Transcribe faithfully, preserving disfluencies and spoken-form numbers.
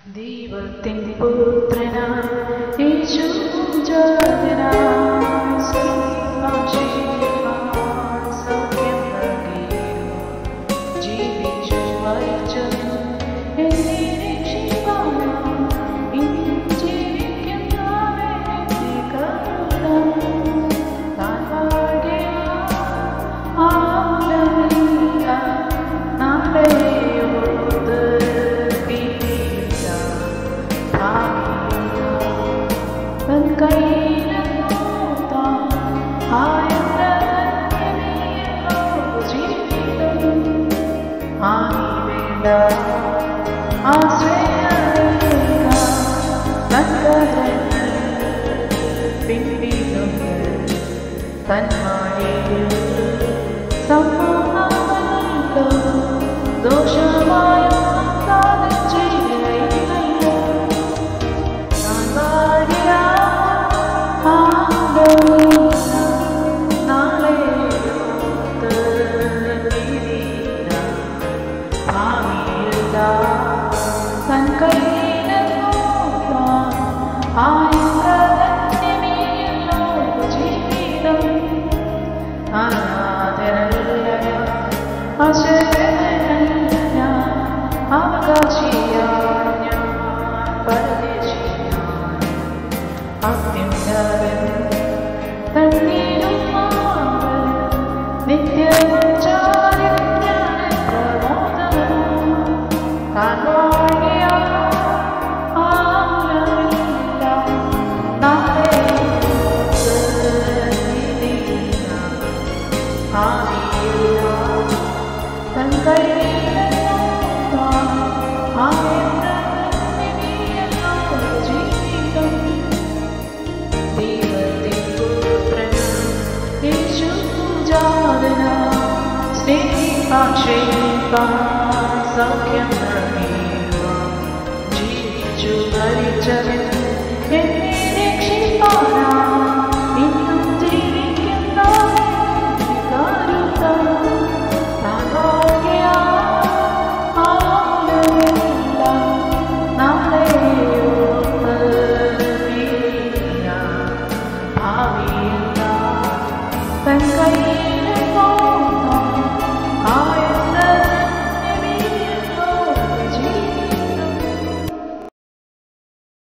ദൈവത്തിൻ പുത്രനാം യേശുജാതനാം സ്നേഹം ശിവമാം സൗഖ്യം നൽകിയിടും ജീവിച്ചു മരിച്ചവൻ എന്നെ രക്ഷിപ്പാനാം ഇനിയും ജീവിക്കുന്നവനെ കരുണം താൻ വാഴുകയാൽ ആലമില്ല നാളെയോർത്ത് തൻ കയ്യിലെന്നോർത്താം ആയുധന്യമേയല്ലോ ജീവിതം ആണിവേണ്ട ആശ്രയമേകാം തൻ കരങ്ങൾ പിൻപിടുന്നു തൻ മാഴിയിൽ സമ്മോഹമല്ലോ ദോഷമായ തൻ കയ്യിലെന്നോർത്താം ആയുധന്യമേയല്ലോ ജീവിതം അനാഥനല്ല അശരണനല്ല ഞാൻ അവകാശിയാണ് ഞാൻ പരദേശിയാണ് അത്യുന്നതൻ തന്നീരും മാവൻ നിത്യവും ചാരിൽ ഞാൻ പ്രമോദനം താൻ വാഴിയാൽ ആലമില്ല നാളെയോർത്ത് ആവിയില്ല തൻ കയ്യിലെന്നോർത്താം ആയുധന്യമേയല്ലോ ജീവിതം ദൈവത്തിൻ പുത്രനാം യേശുജാതനാം സ്നേഹിപ്പാൻ ക്ഷയിപ്പാൻ സൗഖ്യം നൽകിയിടുവാൻ ജീവിച്ചു മരിച്ചവൻ